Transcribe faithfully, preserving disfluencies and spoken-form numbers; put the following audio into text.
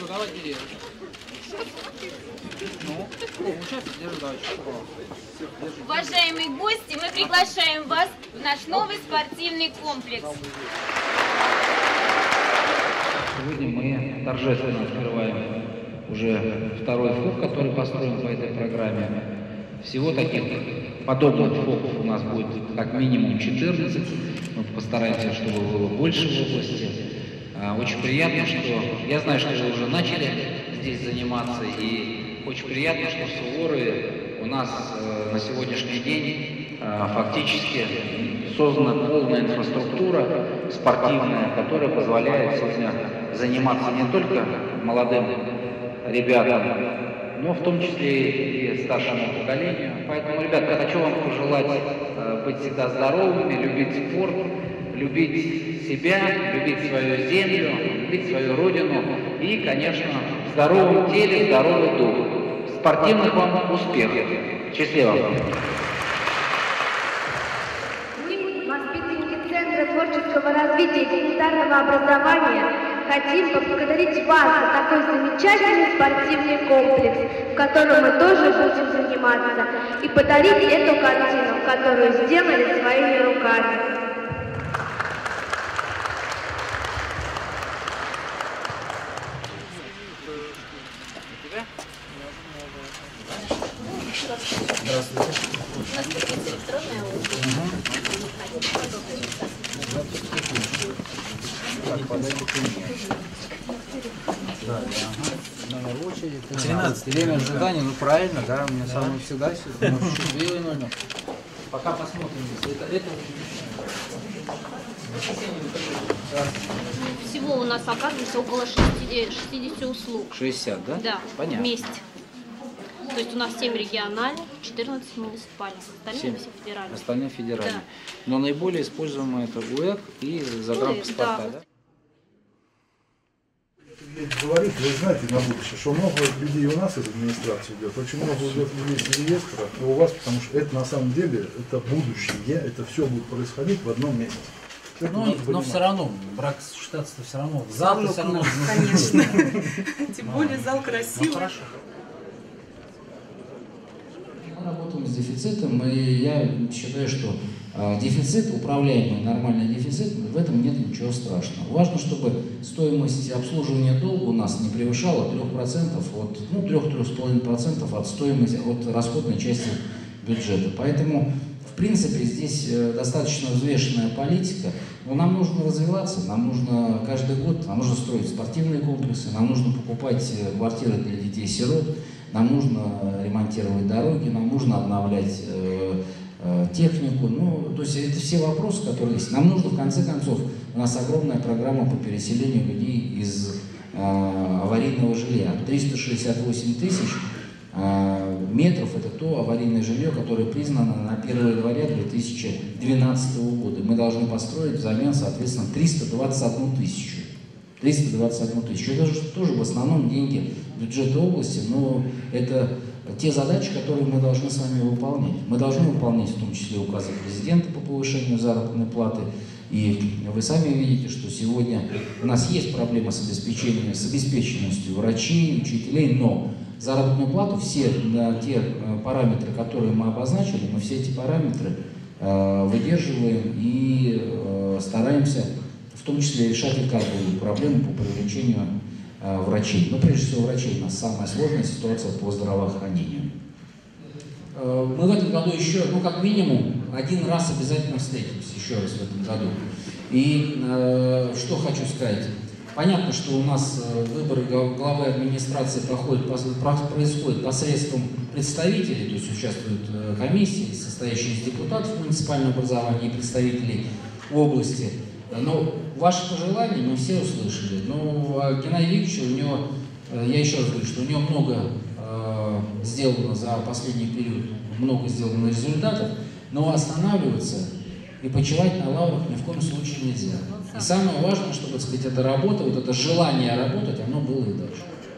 давайте держим. Ну, получается, держим дальше. Уважаемые гости, мы приглашаем вас в наш новый спортивный комплекс. Сегодня мы торжественно открываем уже второй ФОП, который построен по этой программе. Всего таких подобных ФОПов у нас будет как минимум четырнадцать. Мы постараемся, чтобы было больше в области. Очень приятно, что... Я знаю, что вы уже начали здесь заниматься, и очень приятно, что в Суворове у нас на сегодняшний день фактически создана полная инфраструктура спортивная, которая позволяет сегодня заниматься не только молодым ребятам, но в том числе и старшему поколению. Поэтому, ребята, я хочу вам пожелать быть всегда здоровыми, любить спорт, любить себя, любить свою землю, любить свою родину и, конечно, в здоровом теле, здоровый дух. Спортивных вам успехов. Счастливо! Воспитанники Центра творческого развития и гуманитарного образования хотим поблагодарить вас за такой замечательный спортивный комплекс, в котором мы тоже будем заниматься, и подарить эту картину, которую сделали своими руками. Здравствуйте. У нас тут есть электронная Номер очереди. тринадцать. Время ожидания, ну правильно, да, у меня самое всегда сюда. Чуть белый номер. Пока посмотрим, если это, это Всего у нас оказывается около шестидесяти услуг. шестьдесят, да? Да, понятно. Вместе. То есть у нас семь региональных, четырнадцать муниципальных, остальные все федеральные. Остальные федеральные. Да. Но наиболее используемые это УЭК и загранпаспорта, да. да? Говорить, вы знаете на будущее, что много людей у нас из администрации идет, очень много идет людей из реестра, и у вас, потому что это на самом деле, это будущее, это все будет происходить в одном месте. Ну, но все равно, брак сочетаться-то все равно, зал все равно. Конечно. Тем более зал красивый. Хорошо. Мы работаем с дефицитом, и я считаю, что э, дефицит, управляемый нормальный дефицит, в этом нет ничего страшного. Важно, чтобы стоимость обслуживания долга у нас не превышала трех процентов от, ну, трёх-трёх с половиной процентов от стоимости, от расходной части бюджета. Поэтому, в принципе, здесь э, достаточно взвешенная политика. Но нам нужно развиваться, нам нужно каждый год, нам нужно строить спортивные комплексы, нам нужно покупать квартиры для детей-сирот, нам нужно ремонтировать дороги, нам нужно обновлять э, э, технику. Ну, то есть это все вопросы, которые есть. Нам нужно, в конце концов, у нас огромная программа по переселению людей из э, аварийного жилья. триста шестьдесят восемь тысяч э, метров – это то аварийное жилье, которое признано на первое января две тысячи двенадцатого года. Мы должны построить взамен, соответственно, триста двадцать одну тысячу. триста двадцать одну тысячу. Это же тоже в основном деньги бюджета области, но это те задачи, которые мы должны с вами выполнять. Мы должны выполнять в том числе указы президента по повышению заработной платы. И вы сами видите, что сегодня у нас есть проблема с обеспечением, с обеспеченностью врачей, учителей, но заработную плату, все да, те параметры, которые мы обозначили, мы все эти параметры э, выдерживаем и э, стараемся в том числе решать и кадровую проблему по привлечению э, врачей. Но прежде всего врачей у нас самая сложная ситуация по здравоохранению. Э, мы в этом году еще, ну как минимум, один раз обязательно встретимся еще раз в этом году. И э, что хочу сказать. Понятно, что у нас выборы главы администрации проходят, происходят посредством представителей, то есть участвуют комиссии, состоящие из депутатов муниципального образования и представителей области. Но ваши пожелания мы все услышали. Но Геннадий Викторович, у него, я еще раз говорю, что у него много э, сделано за последний период, много сделано результатов, но останавливаться и почивать на лаврах ни в коем случае нельзя. И самое важное, чтобы, так сказать, эта работа, вот это желание работать, оно было и дальше.